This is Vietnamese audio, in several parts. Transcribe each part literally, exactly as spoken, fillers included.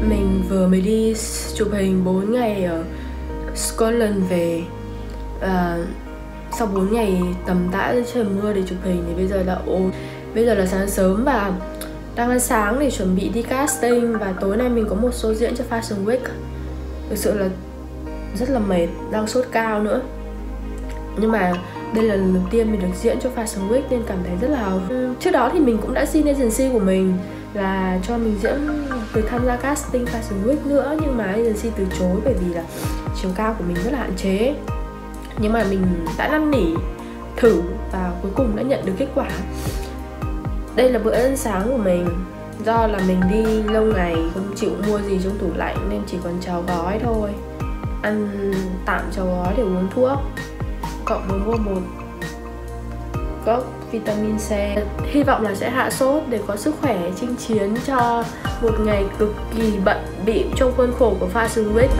Mình vừa mới đi chụp hình bốn ngày ở Scotland về. à, Sau bốn ngày tầm tã trời mưa để chụp hình thì bây giờ là ô bây giờ là sáng sớm và đang ăn sáng để chuẩn bị đi casting. Và tối nay mình có một show diễn cho Fashion Week. Thực sự là rất là mệt, đang sốt cao nữa. Nhưng mà đây là lần đầu tiên mình được diễn cho Fashion Week nên cảm thấy rất là hào hứng. Trước đó thì mình cũng đã xin agency của mình là cho mình diễn được tham gia casting Fashion Week nữa, nhưng mà agency từ chối bởi vì là chiều cao của mình rất là hạn chế. Nhưng mà mình đã năn nỉ thử và cuối cùng đã nhận được kết quả. Đây là bữa ăn sáng của mình. Do là mình đi lâu ngày không chịu mua gì trong tủ lạnh nên chỉ còn cháo gói thôi. Ăn tạm cháo gói để uống thuốc, cộng với mua một cốc vitamin C. Hy vọng là sẽ hạ sốt để có sức khỏe chinh chiến cho một ngày cực kỳ bận bịu trong khuôn khổ của Fashion Week.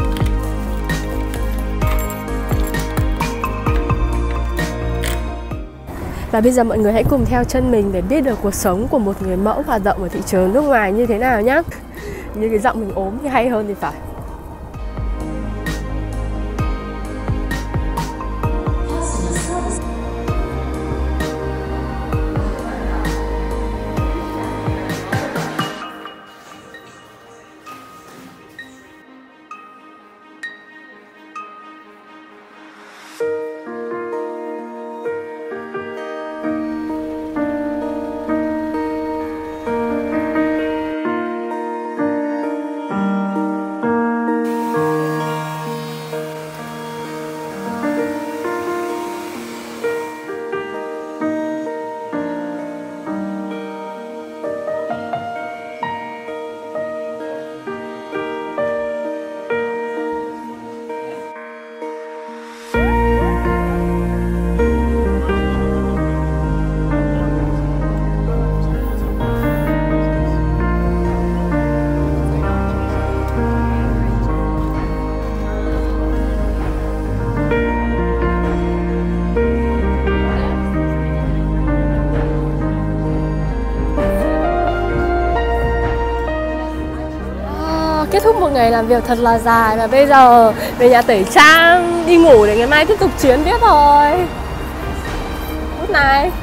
Và bây giờ mọi người hãy cùng theo chân mình để biết được cuộc sống của một người mẫu hoạt động ở thị trường nước ngoài như thế nào nhé. Như cái giọng mình ốm thì hay hơn thì phải. Kết thúc một ngày làm việc thật là dài và bây giờ về nhà tẩy trang, đi ngủ để ngày mai tiếp tục chiến tiếp thôi. Good night.